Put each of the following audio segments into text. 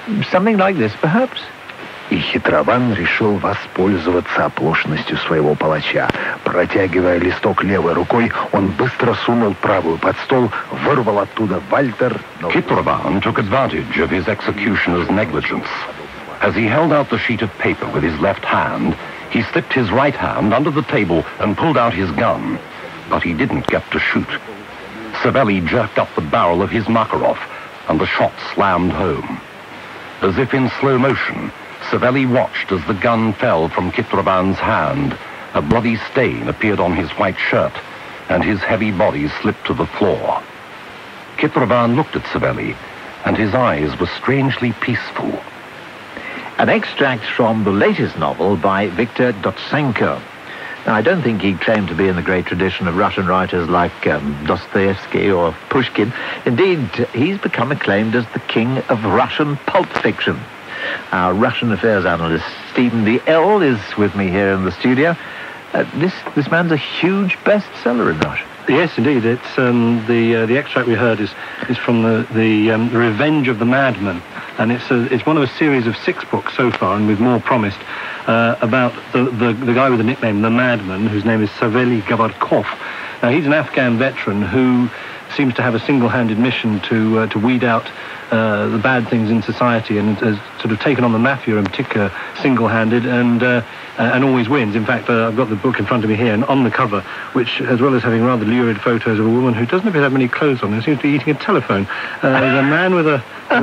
Something like this, perhaps? И хитрован решил воспользоваться оплошностью своего палача. Протягивая листок левой рукой, он быстро сунул правую под стол, вырвал оттуда Вальтер... Kittravan took advantage of his executioner's negligence. As he held out the sheet of paper with his left hand, he slipped his right hand under the table and pulled out his gun. But he didn't get to shoot. Savelli jerked up the barrel of his Makarov, and the shot slammed home. As if in slow motion, Savelli watched as the gun fell from Kittravan's hand. A bloody stain appeared on his white shirt, and his heavy body slipped to the floor. Kittravan looked at Savelli, and his eyes were strangely peaceful. An extract from the latest novel by Viktor Dotsenko. Now, I don't think he claimed to be in the great tradition of Russian writers like Dostoevsky or Pushkin. Indeed, he's become acclaimed as the king of Russian pulp fiction. Our Russian affairs analyst, Stephen D. L., is with me here in the studio. This man's a huge bestseller in Russia. Yes, indeed. It's the extract we heard is from the Revenge of the Madman, and it's one of a series of 6 books so far, and with more promised, about the guy with the nickname the Madman, whose name is Savelli Gavarkov. Now, he's an Afghan veteran who seems to have a single-handed mission to weed out the bad things in society, and has sort of taken on the mafia in particular single-handed, and always wins. In fact, I've got the book in front of me here, and on the cover, which, as well as having rather lurid photos of a woman who doesn't appear to have many clothes on, and seems to be eating a telephone, there's a man with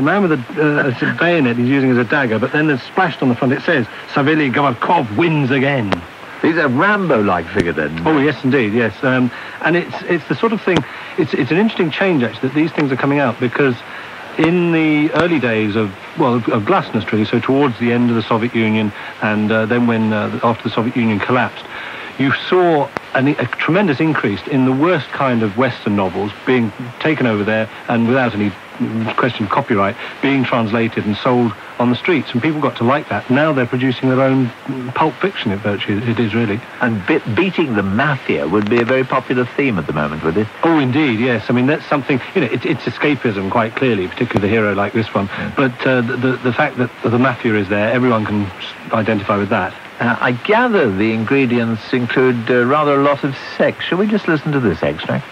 a bayonet he's using as a dagger, but then there's splashed on the front, it says, Savelli Gavarkov wins again. He's a Rambo-like figure, then. Oh, yes, indeed, yes. And it's the sort of thing, it's an interesting change, actually, that these things are coming out, because in the early days of glasnost, really, so towards the end of the Soviet Union, and then when, after the Soviet Union collapsed, you saw a tremendous increase in the worst kind of Western novels being taken over there, and without any question of copyright, being translated and sold on the streets, and people got to like that. Now they're producing their own pulp fiction, it is really. And beating the mafia would be a very popular theme at the moment, would it? Oh, indeed, yes. I mean, that's something, it's escapism, quite clearly, particularly the hero like this one. Yeah. But the fact that the mafia is there, everyone can identify with that. I gather the ingredients include rather a lot of sex. Shall we just listen to this extract?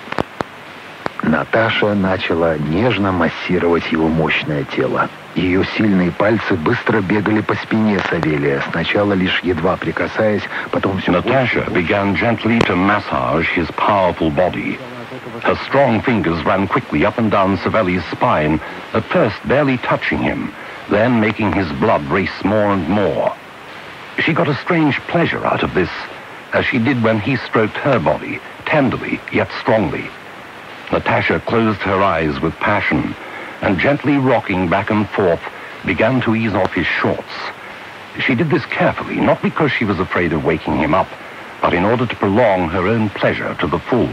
Наташа начала нежно массировать его мощное тело. Ее сильные пальцы быстро бегали по спине Савелия, сначала лишь едва прикасаясь, потом все... Natasha began gently to massage his powerful body. Her strong fingers ran quickly up and down Savelli's spine, at first barely touching him, then making his blood race more and more. She got a strange pleasure out of this, as she did when he stroked her body, tenderly yet strongly. Natasha closed her eyes with passion, and gently rocking back and forth, began to ease off his shorts. She did this carefully, not because she was afraid of waking him up, but in order to prolong her own pleasure to the full.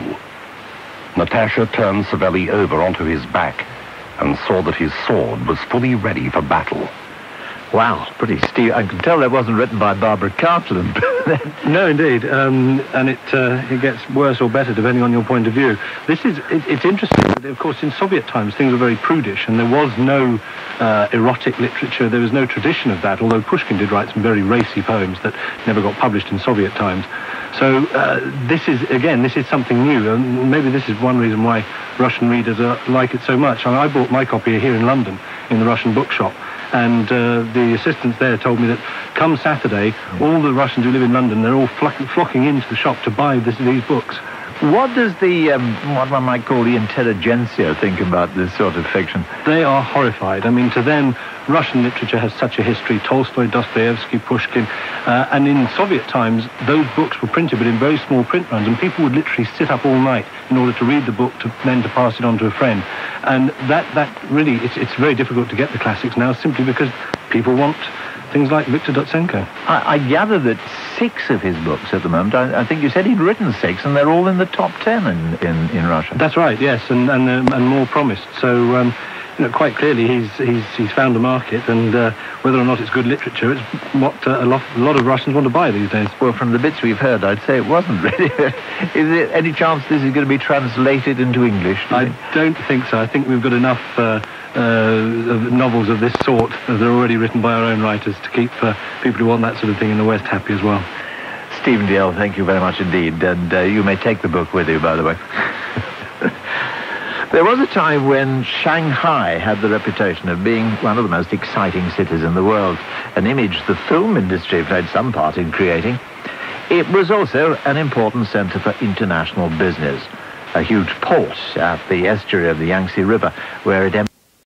Natasha turned Savelli over onto his back, and saw that his sword was fully ready for battle. Wow, pretty steep. I can tell that wasn't written by Barbara Cartland. No, indeed, and it gets worse or better depending on your point of view. It's interesting. Of course, in Soviet times, things were very prudish, and there was no erotic literature. There was no tradition of that, although Pushkin did write some very racy poems that never got published in Soviet times. So this is something new, and maybe this is one reason why Russian readers like it so much. I bought my copy here in London, in the Russian bookshop. And the assistants there told me that come Saturday, all the Russians who live in London, they're all flocking into the shop to buy these books. What does the, what one might call the intelligentsia think about this sort of fiction? They are horrified. I mean, to them, Russian literature has such a history. Tolstoy, Dostoevsky, Pushkin. And in Soviet times, those books were printed, but in very small print runs. And people would literally sit up all night in order to read the book, then to pass it on to a friend. And that really, it's very difficult to get the classics now, simply because people want things like Viktor Dotsenko. I gather that 6 of his books at the moment, I think you said he'd written 6, and they're all in the top 10 in Russia. That's right, yes, and more promised. So quite clearly he's found a market, and whether or not it's good literature, it's what a lot of Russians want to buy these days. Well, from the bits we've heard, I'd say it wasn't really. Is there any chance this is going to be translated into English? I don't think so. I think we've got enough of novels of this sort that are already written by our own writers to keep people who want that sort of thing in the West happy as well. Stephen Dalziel, thank you very much indeed, and you may take the book with you, by the way. There was a time when Shanghai had the reputation of being one of the most exciting cities in the world, an image the film industry played some part in creating. It was also an important centre for international business, a huge port at the estuary of the Yangtze River, where it